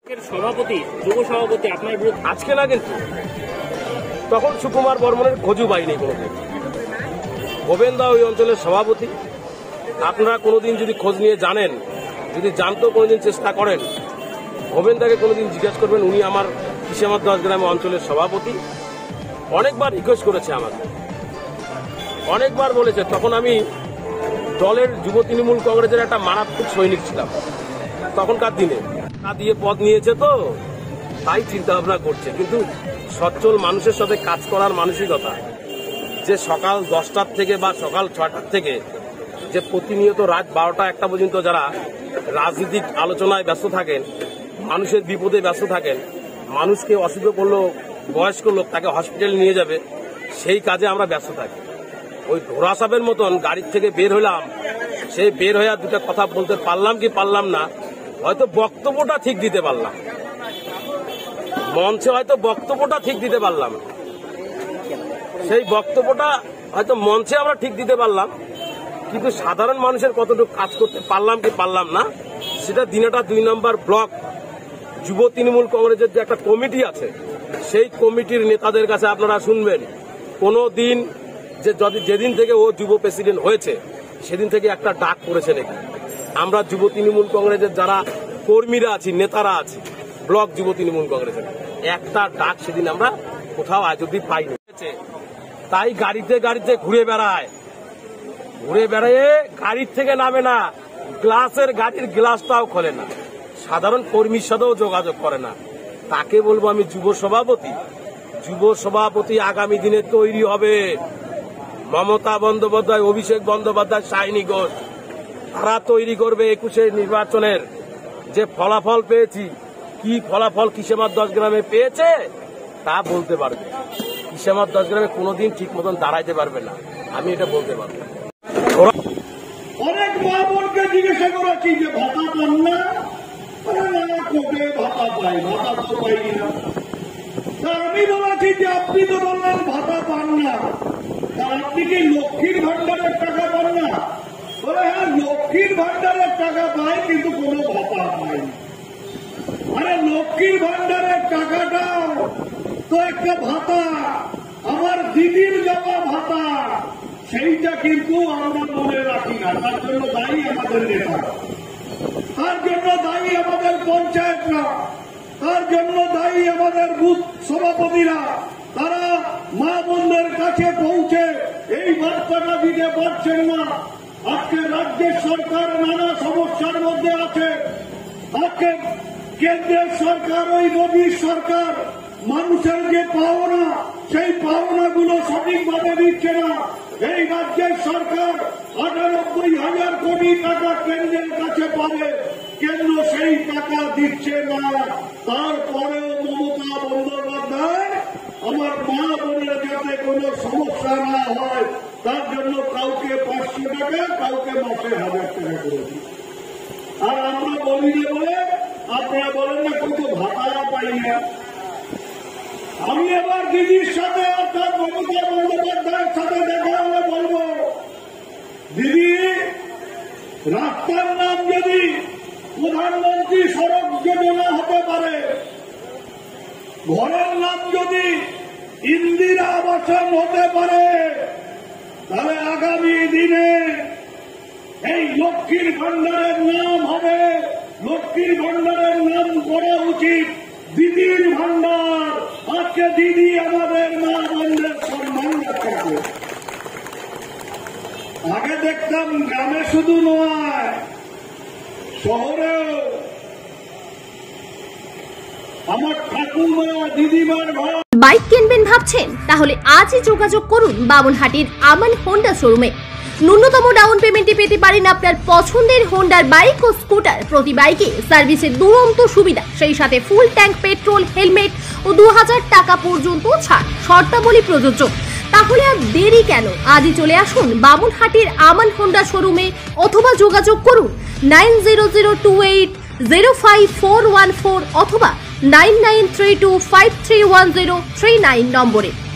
সভাপতি যুব সভাপতি আপনার বিরুদ্ধে আজকে না, কিন্তু তখন সুকুমার বর্মনের খোঁজও পাইনি কোনোদিন। গোবেন্দা ওই অঞ্চলের সভাপতি। আপনারা কোনোদিন যদি খোঁজ নিয়ে জানেন, যদি জানতেও কোনোদিন চেষ্টা করেন, গোবেন্দাকে কোনোদিন জিজ্ঞেস করবেন, উনি আমার কিসেমার 10 গ্রামে অঞ্চলের সভাপতি। অনেকবার রিকোয়েস্ট করেছে আমাকে, অনেকবার বলেছে। তখন আমি দলের যুব তৃণমূল কংগ্রেসের একটা মারাত্মক সৈনিক ছিলাম তখনকার দিনে। তা দিয়ে পদ নিয়েছে তো তাই চিন্তা ভাবনা করছে, কিন্তু সচ্ছল মানুষের সাথে কাজ করার মানসিকতা, যে সকাল 10টার থেকে বা সকাল 6টার থেকে যে প্রতিনিয়ত রাত 12টা 1টা পর্যন্ত যারা রাজনৈতিক আলোচনায় ব্যস্ত থাকেন, মানুষের বিপদে ব্যস্ত থাকেন, মানুষকে অসুস্থ করলো, বয়স্ক লোক তাকে হসপিটালে নিয়ে যাবে, সেই কাজে আমরা ব্যস্ত থাকি। ওই ঘোড়া সাপের মতন গাড়ির থেকে বের হলাম, সেই বের হয়ে দুটা কথা বলতে পারলাম কি পারলাম না, হয়তো বক্তব্যটা ঠিক দিতে পারলাম, মঞ্চে হয়তো বক্তব্যটা ঠিক দিতে পারলাম, সেই বক্তব্যটা হয়তো মঞ্চে আমরা ঠিক দিতে পারলাম, কিন্তু সাধারণ মানুষের কতটুকু কাজ করতে পারলাম কি পারলাম না, সেটা দিনাটা 2 নম্বর ব্লক যুব তৃণমূল কংগ্রেসের যে একটা কমিটি আছে, সেই কমিটির নেতাদের কাছে আপনারা শুনবেন। কোনো দিন যেদিন থেকে ও যুব প্রেসিডেন্ট হয়েছে সেদিন থেকে একটা ডাক পড়েছে নাকি, আমরা যুব তৃণমূল কংগ্রেসের যারা কর্মীরা আছি, নেতারা আছি, ব্লক যুব তৃণমূল কংগ্রেসের একটা ডাক সেদিন আমরা কোথাও আজ অব্দি পাইনি। তাই গাড়িতে গাড়িতে ঘুরে বেড়ায়, গাড়ির থেকে নামে না, গাড়ির গ্লাসটাও খোলে না, সাধারণ কর্মীর সাথেও যোগাযোগ করে না। তাকে বলবো আমি যুব সভাপতি আগামী দিনে তৈরি হবে। মমতা বন্দ্যোপাধ্যায়, অভিষেক বন্দ্যোপাধ্যায়, শাইনী ঘোষ, তারা তৈরি করবে 21-এর নির্বাচনের যে ফলাফল পেয়েছি। কি ফলাফল কিসেমার 10 গ্রামে পেয়েছে তা বলতে পারবে, কিসেমার 10 গ্রামে কোনোদিন ঠিক মতন দাঁড়াইতে পারবে না, আমি এটা বলতে পারবো। অনেক মা বোনকে জিজ্ঞাসা করেছি যে ভাতা পান না, কোটে ভাতা পাই, ভাতা তো পাই না। আমি বলেছি যে আপনি তো বললেন ভাতা পান না, আপনি কি লক্ষ্মীর ভান্ডারের টাকা পান না? বলে হ্যাঁ, লক্ষ্মীর ভান্ডারের টাকা পাই কিন্তু কোনো ভাতা পাই। আরে লক্ষ্মীর ভান্ডারের টাকাটা তো একটা ভাতা, আমার দিদির দেওয়া ভাতা, সেইটা কিন্তু আমরা মনে রাখি না। তার জন্য দায়ী আমাদের নেতা, তার জন্য দায়ী আমাদের পঞ্চায়েতরা, তার জন্য দায়ী আমাদের বুথ সভাপতিরা। তারা মা বোনদের কাছে পৌঁছে এই বার্তাটা দিতে পারছেন না। আজকে রাজ্যের সরকার নানা সমস্যার মধ্যে আছে, আজকে কেন্দ্রের সরকার, ওই মোদীর সরকার মানুষের যে পাওনা, সেই পাওনাগুলো সঠিকভাবে দিচ্ছে না। এই রাজ্যের সরকার 98,000 কোটি টাকা কেন্দ্রের কাছে পাবে, কেন্দ্র সেই টাকা দিচ্ছে না। তারপরেও মমতা বন্দ্যোপাধ্যায় আমার মা বোনের যাতে কোনো সমস্যা না হয় তার জন্য কাউকে 500 টাকা, কাউকে মাসে 1000 টাকা করে দিই। আর আমরা বলি না বলে আপনারা বলেন না কত ভাতা পাই না। আমি এবার দিদির সাথে অর্থাৎ মমতা বন্দ্যোপাধ্যায়ের সাথে দেখা হলে বলবো, দিদি রাস্তার নাম যদি প্রধানমন্ত্রী সড়ক যোজনা হতে পারে, ঘরের নাম যদি ইন্দিরা আবাসন হতে পারে, তাহলে আগামী দিনে এই লক্ষ্মীর ভান্ডারের নাম হবে, লক্ষ্মীর ভান্ডারের নাম করা উচিত দিদির ভান্ডার। আজকে দিদি আমাদের মা বোনদের সম্মান রাখবে। আগে দেখতাম গ্রামে শুধু নয়, শহরেও আমার ঠাকুমা দিদিমার ঘর। বাইক কিনবেন ভাবছেন? তাহলে আজই যোগাযোগ করুন বামুনহাটির আমান হোন্ডা শোরুমে। ন্যূনতম ডাউন পেমেন্টে পেতে পারেন আপনার পছন্দের হোন্ডার বাইক ও স্কুটার। প্রতি বাইকে সার্ভিসের দুরন্ত সুবিধা, সেই সাথে ফুল ট্যাঙ্ক পেট্রোল, হেলমেট ও 2000 টাকা পর্যন্ত ছাড়। শর্তাবলী প্রযোজ্য। তাহলে আর দেরি কেন? আজই চলে আসুন বামুনহাটির আমান হোন্ডা শোরুমে অথবা যোগাযোগ করুন 9002805414 অথবা 9932531039 নম্বরে।